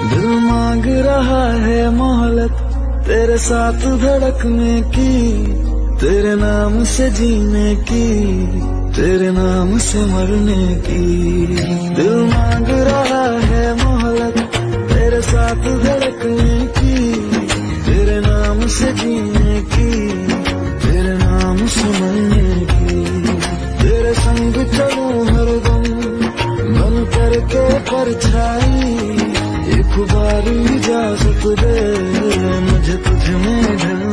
दिल मांग रहा है मोहलत तेरे साथ धड़कने की, तेरे नाम से जीने की, तेरे नाम से मरने की। दिल मांग रहा है मोहलत तेरे साथ धड़कने की, तेरे नाम से जीने की, तेरे नाम से मरने की। तेरे संग चलूं हरदम बन करके परछाई, एक बार इजाजत दे मुझे तुझ में ढल